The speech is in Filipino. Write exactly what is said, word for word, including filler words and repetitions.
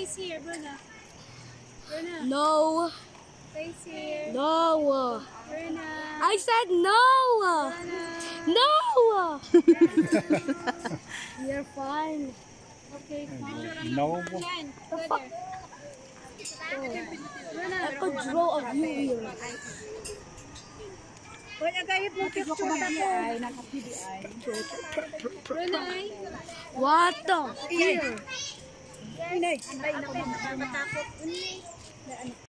Face here, Bruna. Bruna. No. Face here. No. Bruna. I said no. Bruna. No. You're fine. Okay, fine. No. Yan. The Go fuck? there. Bruna. I could draw a view here. Wala agayot mo picture ako. Bruna. What the? Here. Inay. Inay. Matakot.